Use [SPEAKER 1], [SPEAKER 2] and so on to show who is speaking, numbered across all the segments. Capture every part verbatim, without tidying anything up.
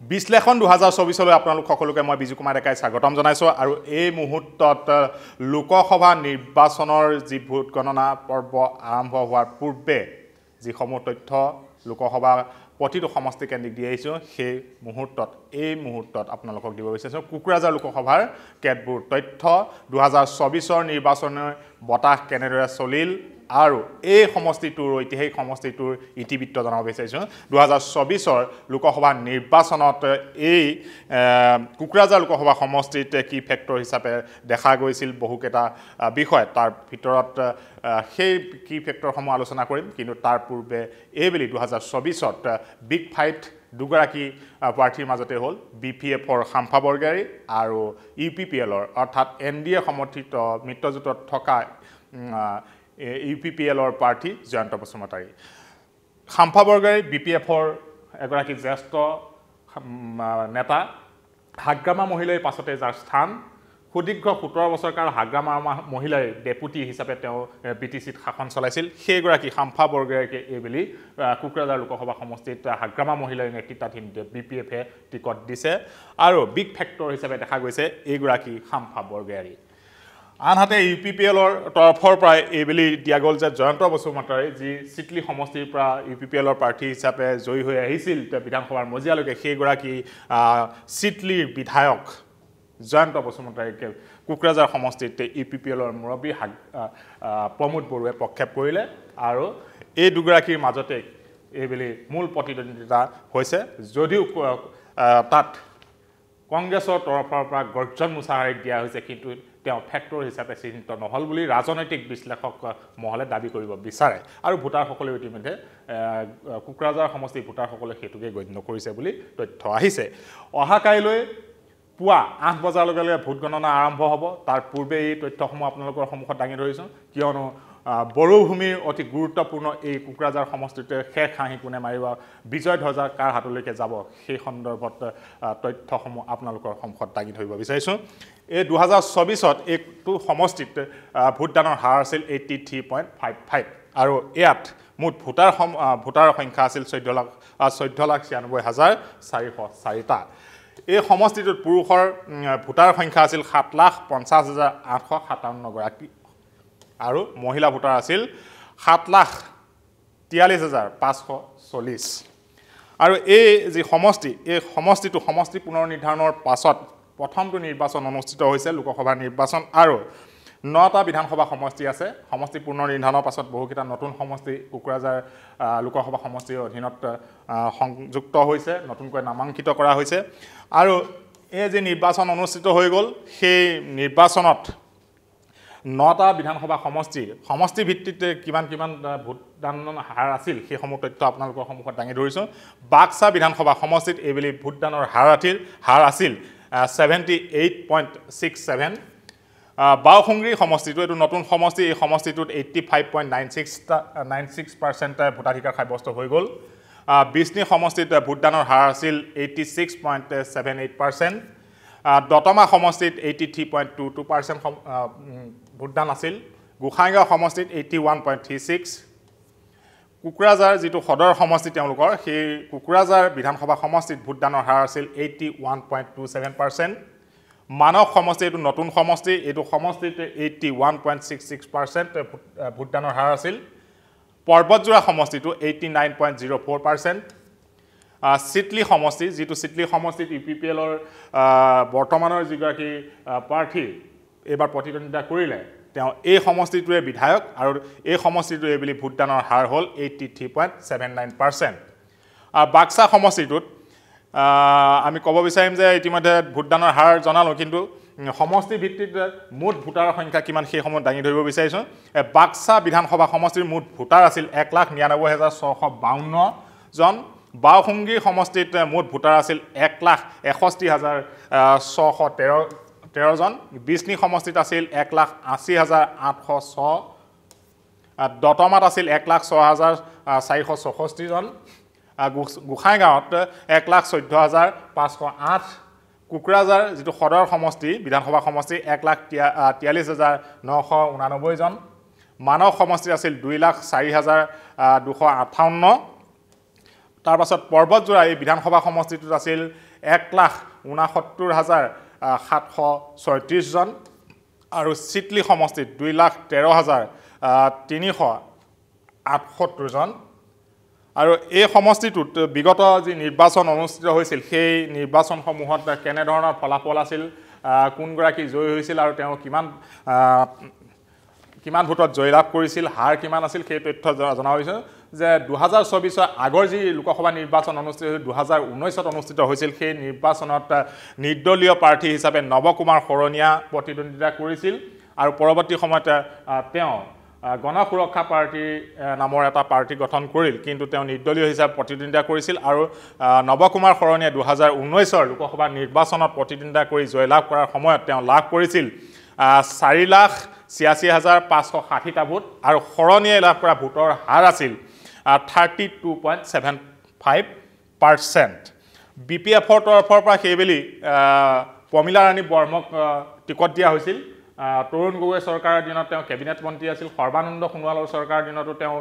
[SPEAKER 1] বিশ্লেষণ দুহাজাৰ চৌবিশ লৈ আপোনালোক সকলোকে মই বিজু কুমাৰ ডেকাই স্বাগতম জনাইছো আৰু এই মুহূৰ্তত লোকসভা নিৰ্বাচনৰ যি ভোট গণনা পৰ্ব আৰম্ভ হোৱাৰ পূৰ্বে যি সমূহ তথ্য লোকসভা প্ৰতিটো সমষ্টি কেন্দ্ৰিক দি আহিছো সেই মুহূৰ্তত এই মুহূৰ্তত আপোনালোকক দিব বিচাৰিছো কুকুৰাঝাৰ লোকসভাৰ কেতবোৰ তথ্য দুহাজাৰ চৌবিশ ৰ নিৰ্বাচনৰ বতাহ কেনেদৰে চলিল আৰু এই সমষ্টিটোৰ ঐতিহাসিক সমষ্টিটোৰ ইতিবৃত্ত জনাব বিচাৰিছো দুহাজাৰ চৌবিশ ৰ লোকসভা নিৰ্বাচনত এই কুকুৰাঝাৰ লোকসভা সমষ্টিত কি ফেক্টৰ হিচাপে দেখা গৈছিল বহুকেটা বিষয় তাৰ ভিতৰত সেই কি ফেক্টৰসমূহ আলোচনা কৰিম কিন্তু তাৰ পূৰ্বে এইবেলি দুহাজাৰ চৌবিশ ত বিগ ফাইট দুগৰাকী প্ৰাৰ্থীৰ মাজতে হ'ল বি পি এফৰ খাম্ফা বৰগাৰী আৰু ইউ পি পি এলৰ অৰ্থাৎ এন ডি এ সমৰ্থিত মিত্ৰজোঁটত থকা ইউ পি পি এলৰ প্ৰাৰ্থী জয়ন্ত বসুমতাৰী খাম্ফা বৰগাৰী বি পি এফৰ এগৰাকী জ্যেষ্ঠ নেতা হাগ্ৰামা মহিলাই পাছতে যাৰ স্থান সুদীৰ্ঘ সোতৰ বছৰ কাল হাগ্ৰামা মহিলাই ডেপুটি হিচাপে তেওঁ বি টি চিত শাসন চলাইছিল সেইগৰাকী খাম্ফা বৰগাৰীকে এইবেলি কুকুৰাঝাৰ লোকসভা সমষ্টিত হাগ্ৰামা মহিলাৰ নেতৃত্বাধীন বি পি এফে টিকট দিছে আৰু বিগ ফেক্টৰ হিচাপে দেখা গৈছে এইগৰাকী খাম্ফা বৰগাৰী আনহাতে ইউ পি পি এলৰ তৰফৰ পৰা এইবেলি দিয়া গ'ল যে জয়ন্ত বসুমতাৰী যি চিটলি সমষ্টিৰ পৰা ইউ পি পি এলৰ প্ৰাৰ্থী হিচাপে জয়ী হৈ আহিছিল বিধানসভাৰ মজিয়ালৈকে সেইগৰাকী চিটলিৰ বিধায়ক জয়ন্ত বসুমতাৰীকে কুকুৰাঝাৰ সমষ্টিত ইউ পি পি এলৰ মুৰব্বী প্ৰমোদ বৰুৱাই প্ৰক্ষেপ কৰিলে আৰু এই দুগৰাকীৰ মাজতে এইবেলি মূল প্ৰতিদ্বন্দ্বিতা হৈছে যদিও তাত কংগ্ৰেছৰ তৰফৰ পৰা গৰ্জন মুছাহাৰীক দিয়া হৈছে কিন্তু তেওঁ ফেক্টৰ হিচাপে চিহ্নিত নহল বুলি ৰাজনৈতিক বিশ্লেষক মহলে দাবী কৰিব বিচাৰে আৰু ভোটাৰসকলে ইতিমধ্যে কুকুৰাঝাৰ সমষ্টিৰ ভোটাৰসকলে হেতুকে গণ্য কৰিছে বুলি তথ্য আহিছে অহা কাইলৈ পুৱা আঠ বজাৰ লগে লগে ভোট গণনা আৰম্ভ হ'ব তাৰ পূৰ্বে এই তথ্যসমূহ আপোনালোকৰ সন্মুখত দাঙি ধৰিছো কিয়নো বড়োভূমিৰ অতি গুৰুত্বপূৰ্ণ এই কুকুৰাঝাৰ সমষ্টিতে শেষ হাঁহি কোনে মাৰিব বিজয় ধ্বজা কাৰ হাতলৈকে যাব সেই সন্দৰ্ভত তথ্যসমূহ আপোনালোকৰ সন্মুখত দাঙি ধৰিব বিচাৰিছো এই দুহাজাৰ চৌবিশ ত এইটো সমষ্টিত ভোটদানৰ হাৰ আছিল eighty three point five five আৰু ইয়াত মুঠ ভোটাৰ ভোটাৰৰ সংখ্যা আছিল চৈধ্য লাখ চৈধ্য লাখ ছিয়ানব্বৈ হাজাৰ চাৰিশ চাৰিটা এই সমষ্টিটোত পুৰুষৰ ভোটাৰ সংখ্যা আছিল সাত লাখ পঞ্চাছ হাজাৰ আঠশ সাতাৱন্ন গৰাকী আৰু মহিলা ভোটাৰ আছিল সাত লাখ তিয়াল্লিছ হাজাৰ পাঁচশ চল্লিছ আৰু এই যি সমষ্টি এই সমষ্টিটো সমষ্টি পুনৰ নিৰ্ধাৰণৰ পাছত প্ৰথমটো নিৰ্বাচন অনুষ্ঠিত হৈছে লোকসভা নিৰ্বাচন আৰু নটা বিধানসভা সমষ্টি আছে সমষ্টি পুনৰ নিৰ্ধাৰণৰ পাছত বহুকেইটা নতুন সমষ্টি কুকুৰাঝাৰ লোকসভা সমষ্টিৰ অধীনত সংযুক্ত হৈছে নতুনকৈ নামাঙ্কিত কৰা হৈছে আৰু এই যে নিৰ্বাচন অনুষ্ঠিত হৈ গ'ল সেই নিৰ্বাচনত নটা বিধানসভা সমষ্টিৰ সমষ্টি ভিত্তিতে কিমান কিমান ভোটদানৰ হাৰ আছিল সেই সমূহ তথ্য আপোনালোকৰ সন্মুখত দাঙি ধৰিছো বাক্সা বিধানসভা সমষ্টিত এইবেলি ভোটদানৰ হাৰ আছিল হাৰ আছিল seventy eight point six seven বাওসংগী সমষ্টিটো এইটো নতুন সমষ্টি এই সমষ্টিটোত eighty five point nine six nine six percent ভোটাধিকাৰ সাব্যস্ত হৈ গ'ল বিষ্ণি সমষ্টিত ভোটদানৰ হাৰ আছিল eighty six point seven eight percent Dotma সমষ্টিত eighty three point two two percent ভোটদান আছিল গোসাইগাঁও সমষ্টিত eighty one point three six Kokrajhar যিটো সদৰ সমষ্টি তেওঁলোকৰ সেই কুকুৰাঝাৰ বিধানসভা সমষ্টিত ভোটদানৰ হাৰ আছিল eighty one point two seven percent মানৱ সমষ্টি এইটো নতুন সমষ্টি এইটো সমষ্টিত eighty one point six six percent ভোটদানৰ হাৰ আছিল পৰ্বতজোৰা সমষ্টিটো eighty nine point zero' four percent Sidli সমষ্টি যিটো চিটলি সমষ্টিত ইউ পি পি এলৰ বৰ্তমানৰ যিগৰাকী প্ৰাৰ্থী এইবাৰ প্ৰতিদ্বন্দ্বিতা কৰিলে তেওঁ এই সমষ্টিটোৱে বিধায়ক আৰু এই সমষ্টিটোৱে এইবেলি ভোটদানৰ হাৰ হ'ল eighty three point seven nine percent Baksa সমষ্টিটোত আমি ক'ব বিচাৰিম যে ইতিমধ্যে ভোটদানৰ হাৰ জনালোঁ কিন্তু সমষ্টি ভিত্তিত মুঠ ভোটাৰৰ সংখ্যা কিমান সেই সময়ত দাঙি ধৰিব বিচাৰিছোঁ বাক্সা বিধানসভা সমষ্টিৰ মুঠ ভোটাৰ আছিল এক লাখ নিৰানব্বৈ হাজাৰ ছশ বাৱন্ন জন বাওসংগী সমষ্টিত মুঠ ভোটাৰ আছিল এক লাখ এষষ্ঠি হাজাৰ ছশ তেৰ তেৰজন বিষ্ণি সমষ্টিত আছিল এক লাখ আশী হাজাৰ আঠশ ছ দতমাত আছিল এক লাখ ছয় হাজাৰ চাৰিশ চৌষষ্ঠিজন গোসাইগাঁৱত এক লাখ চৈধ্য হাজাৰ পাঁচশ আঠ কুকুৰাঝাৰ যিটো সদৰ সমষ্টি বিধানসভা সমষ্টি এক লাখ তিয়াল্লিছ হাজাৰ নশ ঊনানব্বৈজন মানৱ সমষ্টি আছিল দুই লাখ চাৰি হাজাৰ দুশ আঠাৱন্ন তাৰ পাছত পৰ্বতজোৰা এই বিধানসভা সমষ্টিটোত আছিল এক লাখ ঊনসত্তৰ হাজাৰ সাতশ ছয়ত্ৰিশ জন আৰু চিটলি সমষ্টিত দুই লাখ তেৰ হাজাৰ তিনিশ আঠসত্তৰ জন আৰু এই সমষ্টিটোত বিগত যি নিৰ্বাচন অনুষ্ঠিত হৈছিল সেই নিৰ্বাচনসমূহত কেনে ধৰণৰ ফলাফল আছিল কোন গৰাকী জয়ী হৈছিল আৰু তেওঁ কিমান কিমান ভোটত জয়লাভ কৰিছিল হাৰ কিমান আছিল সেই তথ্য জনা হৈছে যে দুই হাজাৰ চৌবিশ আগৰ যি লোকসভা নিৰ্বাচন অনুষ্ঠিত হৈছিল দুই হাজাৰ ঊনৈশ ত অনুষ্ঠিত হৈছিল সেই নিৰ্বাচনত নিৰ্দলীয় প্ৰাৰ্থী হিচাপে নৱকুমাৰ শৰণীয়া প্ৰতিদ্বন্দ্বিতা কৰিছিল আৰু পৰৱৰ্তী সময়ত তেওঁ গণ সুৰক্ষা পাৰ্টি নামৰ এটা পাৰ্টি গঠন কৰিল কিন্তু তেওঁ নিৰ্দলীয় হিচাপে প্ৰতিদ্বন্দ্বিতা কৰিছিল আৰু নৱকুমাৰ শৰণীয়া দুই হাজাৰ ঊনৈশ ৰ লোকসভা নিৰ্বাচনত প্ৰতিদ্বন্দ্বিতা কৰি জয়লাভ কৰাৰ সময়ত তেওঁ লাভ কৰিছিল চাৰি লাখ ছিয়াশী হাজাৰ পাঁচশ ষাঠিটা ভোট আৰু শৰণীয়াই লাভ কৰা ভোটৰ হাৰ আছিল thirty two point seven five percent B P এফৰ তৰফৰ পৰা সেইবেলি প্ৰমিলা ৰাণী বৰ্মক টিকট দিয়া হৈছিল তৰুণ গগৈ চৰকাৰৰ দিনত তেওঁ কেবিনেট মন্ত্ৰী আছিল সৰ্বানন্দ সোণোৱালৰ চৰকাৰৰ দিনতো তেওঁ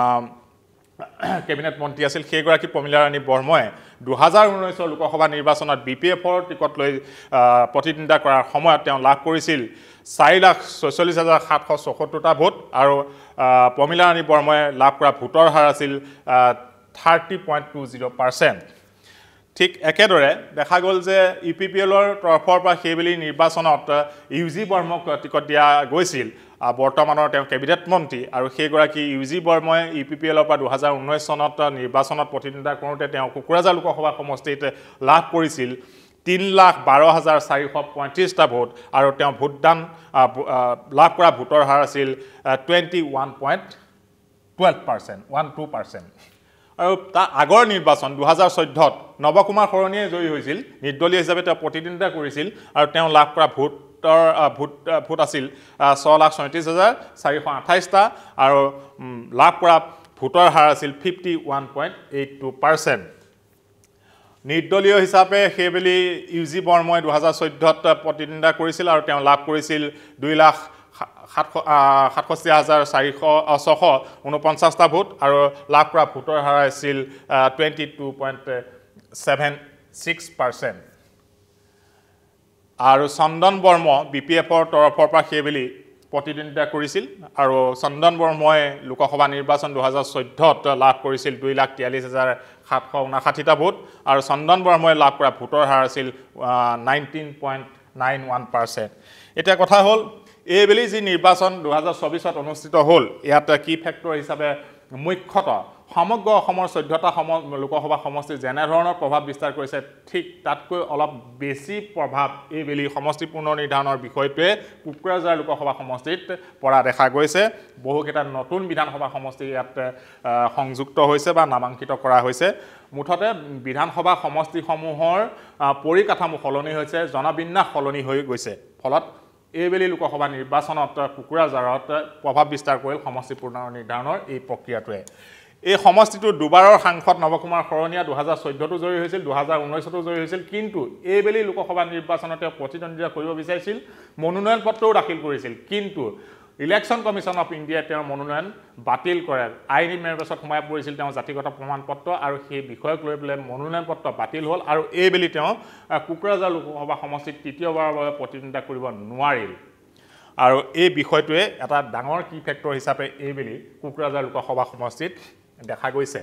[SPEAKER 1] কেবিনেট মন্ত্ৰী আছিল সেইগৰাকী প্ৰমিলা ৰাণী বৰ্মই দুই হাজাৰ ঊনৈশ ৰ লোকসভা নিৰ্বাচনত বি পি এফৰ টিকট লৈ প্ৰতিদ্বন্দ্বিতা কৰাৰ সময়ত তেওঁ লাভ কৰিছিল চাৰি লাখ ছয়চল্লিছ হাজাৰ সাতশ চৌসত্তৰটা ভোট আৰু প্ৰমিলা ৰাণী বৰ্মই লাভ কৰা ভোটৰ হাৰ আছিল thirty point two zero' percent ঠিক একেদৰে দেখা গ'ল যে ইউ পি পি এলৰ তৰফৰ পৰা সেইবেলি নিৰ্বাচনত ইউ জি বৰ্মক টিকট দিয়া গৈছিল বৰ্তমানৰ তেওঁ কেবিনেট মন্ত্ৰী আৰু সেইগৰাকী U G Brahma U P P এলৰ পৰা দুই হাজাৰ ঊনৈশ চনত নিৰ্বাচনত প্ৰতিদ্বন্দ্বিতা কৰোঁতে তেওঁ কোকৰাঝাৰ লোকসভা সমষ্টিত লাভ কৰিছিল তিন লাখ বাৰ হাজাৰ চাৰিশ পঁয়ত্ৰিছটা ভোট আৰু তেওঁ ভোটদান লাভ কৰা ভোটৰ হাৰ আছিল twenty one point twelve percent one two percent আৰু তাৰ আগৰ নিৰ্বাচন দুই হাজাৰ চৈধ্যত নৱকুমাৰ শৰণীয়াই জয়ী হৈছিল নিৰ্দলীয় হিচাপে তেওঁ প্ৰতিদ্বন্দ্বিতা কৰিছিল আৰু তেওঁ লাভ কৰা ভোটৰ ভোট ভোট আছিল ছয় লাখ ছয়ত্ৰিছ হাজাৰ চাৰিশ আঠাইছটা আৰু লাভ কৰা ভোটৰ হাৰ আছিল fifty one point eight two percent নিৰ্দলীয় হিচাপে সেইবেলি ইউ জি বৰ্মই দুই হাজাৰ চৈধ্যত প্ৰতিদ্বন্দ্বিতা কৰিছিল আৰু তেওঁ লাভ কৰিছিল দুই লাখ সাতষষ্ঠি হাজাৰ চাৰিশ ছশ ঊনপঞ্চাছটা ভোট আৰু লাভ কৰা ভোটৰ হাৰ আছিল twenty two point seven six percent আৰু চন্দন বৰ্ম বি পি এফৰ তৰফৰ পৰা সেইবেলি প্ৰতিদ্বন্দ্বিতা কৰিছিল আৰু চন্দন বৰ্মই লোকসভা নিৰ্বাচন দুই হাজাৰ চৈধ্যত লাভ কৰিছিল দুই লাখ তিয়াল্লিছ হাজাৰ সাতশ ঊনাষাঠিটা ভোট আৰু চন্দন বৰ্মই লাভ কৰা ভোটৰ হাৰ আছিল nineteen point nine one percent এতিয়া কথা হ'ল এইবেলি যি নিৰ্বাচন দুই হাজাৰ চৌবিছত অনুষ্ঠিত হ'ল ইয়াত কি ফেক্টৰ হিচাপে মুখ্যতঃ সমগ্ৰ অসমৰ চৈধ্যটা সম লোকসভা সমষ্টি যেনেধৰণৰ প্ৰভাৱ বিস্তাৰ কৰিছে ঠিক তাতকৈ অলপ বেছি প্ৰভাৱ এইবেলি সমষ্টি পুনৰ নিৰ্ধাৰণৰ বিষয়টোৱে কোকৰাঝাৰ লোকসভা সমষ্টিত পৰা দেখা গৈছে বহুকেইটা নতুন বিধানসভা সমষ্টি ইয়াত সংযুক্ত হৈছে বা নামাংকিত কৰা হৈছে মুঠতে বিধানসভা সমষ্টিসমূহৰ পৰিকাঠামো সলনি হৈছে জনবিন্যাস সলনি হৈ গৈছে ফলত এইবেলি লোকসভা নিৰ্বাচনত কোকৰাঝাৰত প্ৰভাৱ বিস্তাৰ কৰিল সমষ্টি পুনৰ নিৰ্ধাৰণৰ এই প্ৰক্ৰিয়াটোৱে এই সমষ্টিটো দুবাৰৰ সাংসদ নৱকুমাৰ শৰণীয়া দুই হাজাৰ চৈধ্যতো জয়ী হৈছিল দুই হাজাৰ ঊনৈশতো জয়ী হৈছিল কিন্তু এইবেলি লোকসভা নিৰ্বাচনত তেওঁ প্ৰতিদ্বন্দ্বিতা কৰিব বিচাৰিছিল মনোনয়ন পত্ৰও দাখিল কৰিছিল কিন্তু ইলেকশ্যন কমিশ্যন অফ ইণ্ডিয়াই তেওঁৰ মনোনয়ন বাতিল কৰে আইনী মেৰপাছত সোমাই পৰিছিল তেওঁ জাতিগত প্ৰমাণ পত্ৰ আৰু সেই বিষয়ক লৈ পেলাই মনোনয়ন পত্ৰ বাতিল হ'ল আৰু এইবেলি তেওঁ কোকৰাঝাৰ লোকসভা সমষ্টিত তৃতীয়বাৰৰ বাবে প্ৰতিদ্বন্দ্বিতা কৰিব নোৱাৰিল আৰু এই বিষয়টোৱে এটা ডাঙৰ কি ফেক্টৰ হিচাপে এইবেলি কোকৰাঝাৰ লোকসভা সমষ্টিত দেখা গৈছে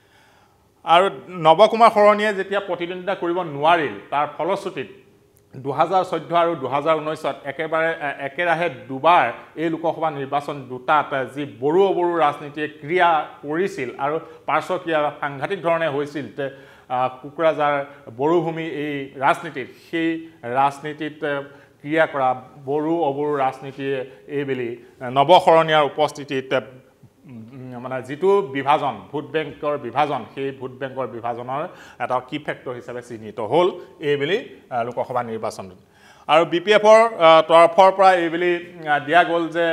[SPEAKER 1] আৰু নৱকুমাৰ শৰণীয়াই যেতিয়া প্ৰতিদ্বন্দ্বিতা কৰিব নোৱাৰিল তাৰ ফলশ্ৰুতিত দুই হাজাৰ চৈধ্য আৰু দুই হাজাৰ ঊনৈশত একেবাৰে একেৰাহে দুবাৰ এই লোকসভা নিৰ্বাচন দুটাত যি বড়ো অবড়ো ৰাজনীতিয়ে ক্ৰিয়া কৰিছিল আৰু পাৰ্শ্বক্ৰিয়া সাংঘাতিক ধৰণে হৈছিল কোকৰাঝাৰ বড়োভূমি এই ৰাজনীতিত সেই ৰাজনীতিত ক্ৰিয়া কৰা বড়ো অবড়ো ৰাজনীতিয়ে এইবেলি নৱশৰণীয়াৰ উপস্থিতিত মানে যিটো বিভাজন ভোট বেংকৰ বিভাজন সেই ভোট বেংকৰ বিভাজনৰ এটা কি ফেক্টৰ হিচাপে চিহ্নিত হ'ল এইবেলি লোকসভা নিৰ্বাচনত আৰু বি পি এফৰ তৰফৰ পৰা এইবেলি দিয়া গ'ল যে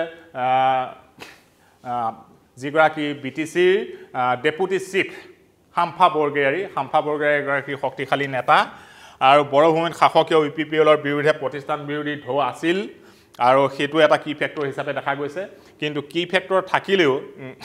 [SPEAKER 1] যিগৰাকী বি টি চিৰ ডেপুটি চিফ হাম্ফা বৰগয়াৰী হাম্ফা বৰগয়াৰী এগৰাকী শক্তিশালী নেতা আৰু বড়োভূমিত শাসকীয় ইউ পি পি এলৰ বিৰুদ্ধে প্ৰতিষ্ঠান বিৰোধী ঢৌ আছিল আৰু সেইটো এটা কি ফেক্টৰ হিচাপে দেখা গৈছে কিন্তু কি ফেক্টৰ থাকিলেও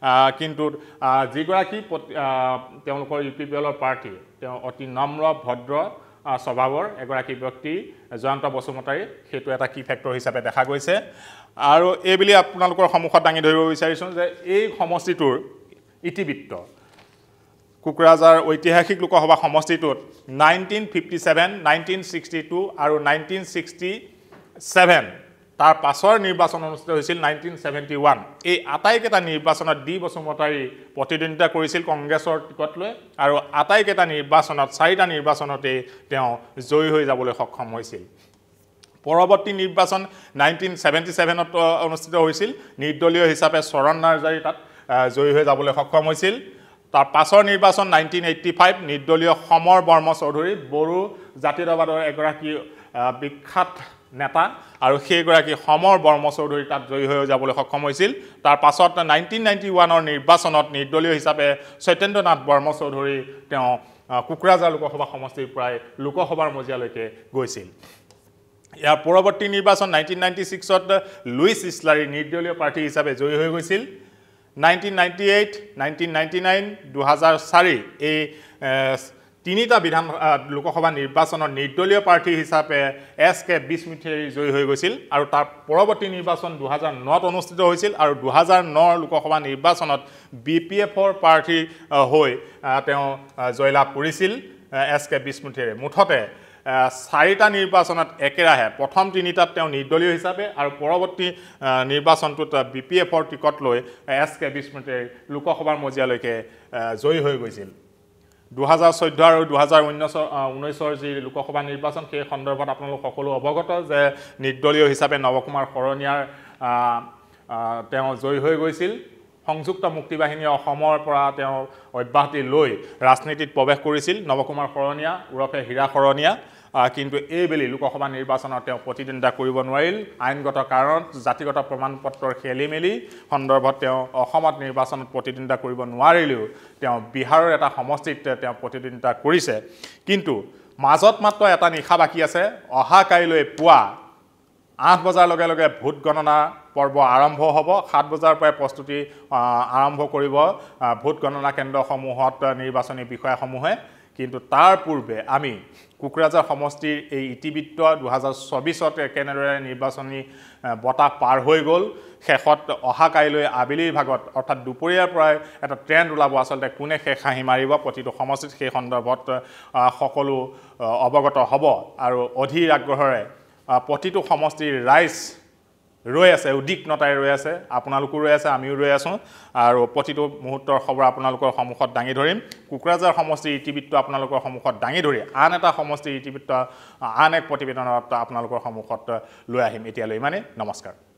[SPEAKER 1] কিন্তু যিগৰাকী তেওঁলোকৰ ইউ পি পি এলৰ পাৰ্টি তেওঁ অতি নম্ৰ ভদ্ৰ স্বভাৱৰ এগৰাকী ব্যক্তি জয়ন্ত বসুমতাৰী সেইটো এটা কি ফেক্টৰ হিচাপে দেখা গৈছে আৰু এই বুলি আপোনালোকৰ সন্মুখত দাঙি ধৰিব বিচাৰিছোঁ যে এই সমষ্টিটোৰ ইতিবৃত্ত কোকৰাঝাৰ ঐতিহাসিক লোকসভা সমষ্টিটোত nineteen fifty seven nineteen sixty two আৰু নাইনটিন ছিক্সটি ছেভেন তাৰ পাছৰ নিৰ্বাচন অনুষ্ঠিত হৈছিল নাইনটিন ছেভেণ্টি ওৱান এই আটাইকেইটা নিৰ্বাচনত ডি বসুমতাৰী প্ৰতিদ্বন্দ্বিতা কৰিছিল কংগ্ৰেছৰ টিকট লৈ আৰু আটাইকেইটা নিৰ্বাচনত চাৰিটা নিৰ্বাচনতে তেওঁ জয়ী হৈ যাবলৈ সক্ষম হৈছিল পৰৱৰ্তী নিৰ্বাচন নাইনটিন ছেভেণ্টি ছেভেনত অনুষ্ঠিত হৈছিল নিৰ্দলীয় হিচাপে চৰণ নাৰ্জাৰী তাত জয়ী হৈ যাবলৈ সক্ষম হৈছিল তাৰ পাছৰ নিৰ্বাচন নাইনটিন এইট্টি ফাইভ নিৰ্দলীয় সমৰ বৰ্ম চৌধুৰী বড়ো জাতীয়তাবাদৰ এগৰাকী বিখ্যাত নেতা আৰু সেইগৰাকী সমৰ বৰ্ম চৌধুৰী তাত জয়ী হৈ যাবলৈ সক্ষম হৈছিল তাৰ পাছত নাইনটিন নাইণ্টি ওৱানৰ নিৰ্বাচনত নিৰ্দলীয় হিচাপে সত্যেন্দ্ৰনাথ বৰ্ম চৌধুৰী তেওঁ কোকৰাঝাৰ লোকসভা সমষ্টিৰ পৰাই লোকসভাৰ মজিয়ালৈকে গৈছিল ইয়াৰ পৰৱৰ্তী নিৰ্বাচন নাইনটিন নাইণ্টি ছিক্সত লুইচ ইছলাৰী নিৰ্দলীয় প্ৰাৰ্থী হিচাপে জয়ী হৈ গৈছিল nineteen ninety eight nineteen ninety nine দুহেজাৰ চাৰি এই তিনিটা বিধান লোকসভা নিৰ্বাচনৰ নিৰ্দলীয় প্ৰাৰ্থী হিচাপে এছ কে বিষ্ণুথেৰী জয়ী হৈ গৈছিল আৰু তাৰ পৰৱৰ্তী নিৰ্বাচন দুহেজাৰ নত অনুষ্ঠিত হৈছিল আৰু দুহেজাৰ নৰ লোকসভা নিৰ্বাচনত বি পি এফৰ প্ৰাৰ্থী হৈ তেওঁ জয়লাভ কৰিছিল এছ কে বিষ্ণুথেৰী মুঠতে চাৰিটা নিৰ্বাচনত একেৰাহে প্ৰথম তিনিটাত তেওঁ নিৰ্দলীয় হিচাপে আৰু পৰৱৰ্তী নিৰ্বাচনটোত বি পি এফৰ টিকট লৈ এছ কে বিষ্ণুথেৰী লোকসভাৰ মজিয়ালৈকে জয়ী হৈ গৈছিল দুহেজাৰ চৈধ্য আৰু দুহেজাৰ ঊনৈছৰ যি লোকসভা নিৰ্বাচন সেই সন্দৰ্ভত আপোনালোক সকলো অৱগত যে নিৰ্দলীয় হিচাপে নৱকুমাৰ শৰণীয়াৰ তেওঁ জয়ী হৈ গৈছিল সংযুক্ত মুক্তি বাহিনী অসমৰ পৰা তেওঁ অব্যাহতি লৈ ৰাজনীতিত প্ৰৱেশ কৰিছিল নৱকুমাৰ শৰণীয়া ওৰফে হীৰা শৰণীয়া কিন্তু এইবেলি লোকসভা নিৰ্বাচনত তেওঁ প্ৰতিদ্বন্দ্বিতা কৰিব নোৱাৰিল আইনগত কাৰণত জাতিগত প্ৰমাণপত্ৰৰ খেলিমেলি সন্দৰ্ভত তেওঁ অসমত নিৰ্বাচনত প্ৰতিদ্বন্দ্বিতা কৰিব নোৱাৰিলেও তেওঁ বিহাৰৰ এটা সমষ্টিত তেওঁ প্ৰতিদ্বন্দ্বিতা কৰিছে কিন্তু মাজত মাত্ৰ এটা নিশা বাকী আছে অহা কাইলৈ পুৱা আঠ বজাৰ লগে লগে ভোট গণনা পৰ্ব আৰম্ভ হ'ব সাত বজাৰ পৰা প্ৰস্তুতি আৰম্ভ কৰিব ভোট গণনা কেন্দ্ৰসমূহত নিৰ্বাচনী বিষয়াসমূহে কিন্তু তাৰ পূৰ্বে আমি কোকৰাঝাৰ সমষ্টিৰ এই ইতিবৃত্ত দুহেজাৰ চৌবিছত কেনেদৰে নিৰ্বাচনী বতাহ পাৰ হৈ গ'ল শেষত অহা কাইলৈ আবেলিৰ ভাগত অৰ্থাৎ দুপৰীয়াৰ পৰাই এটা ট্ৰেণ্ড ওলাব আচলতে কোনে শেষ হাঁহি মাৰিব প্ৰতিটো সমষ্টিত সেই সন্দৰ্ভত সকলো অৱগত হ'ব আৰু অধীৰ আগ্ৰহেৰে প্ৰতিটো সমষ্টিৰ ৰাইজ ৰৈ আছে উদ্বিগ্নতাৰে ৰৈ আছে আপোনালোকো ৰৈ আছে আমিও ৰৈ আছোঁ আৰু প্ৰতিটো মুহূৰ্তৰ খবৰ আপোনালোকৰ সন্মুখত দাঙি ধৰিম কোকৰাঝাৰ সমষ্টিৰ ইতিবৃত্ত আপোনালোকৰ সন্মুখত দাঙি ধৰি আন এটা সমষ্টিৰ ইতিবৃত্ত আন এক প্ৰতিবেদনত আপোনালোকৰ সন্মুখত লৈ আহিম এতিয়ালৈ ইমানেই নমস্কাৰ